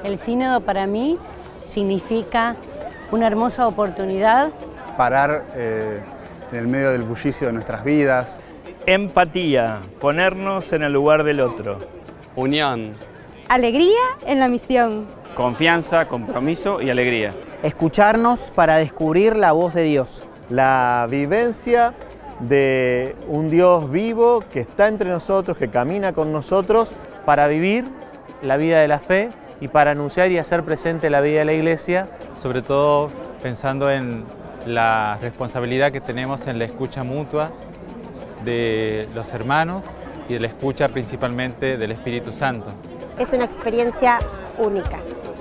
El sínodo para mí significa una hermosa oportunidad. Parar en el medio del bullicio de nuestras vidas. Empatía, ponernos en el lugar del otro. Unión. Alegría en la misión. Confianza, compromiso y alegría. Escucharnos para descubrir la voz de Dios. La vivencia de un Dios vivo que está entre nosotros, que camina con nosotros. Para vivir la vida de la fe y para anunciar y hacer presente la vida de la Iglesia. Sobre todo pensando en la responsabilidad que tenemos en la escucha mutua de los hermanos y de la escucha principalmente del Espíritu Santo. Es una experiencia única.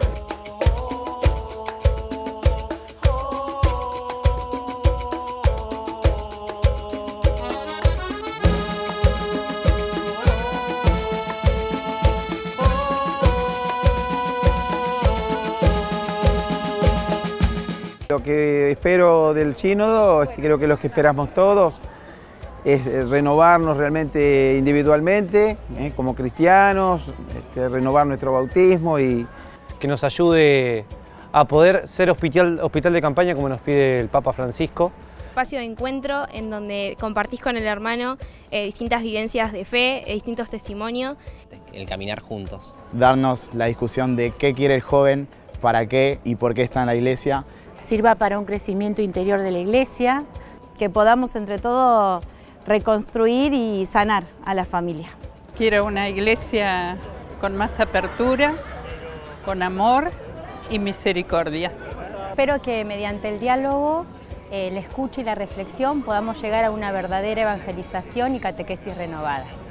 Lo que espero del sínodo, creo que lo que esperamos todos, es renovarnos realmente individualmente, como cristianos, renovar nuestro bautismo y que nos ayude a poder ser hospital de campaña como nos pide el Papa Francisco. Espacio de encuentro en donde compartís con el hermano distintas vivencias de fe, distintos testimonios. El caminar juntos. Darnos la discusión de qué quiere el joven, para qué y por qué está en la iglesia. Sirva para un crecimiento interior de la Iglesia. Que podamos entre todos reconstruir y sanar a la familia. Quiero una iglesia con más apertura, con amor y misericordia. Espero que mediante el diálogo, la escucha y la reflexión podamos llegar a una verdadera evangelización y catequesis renovada.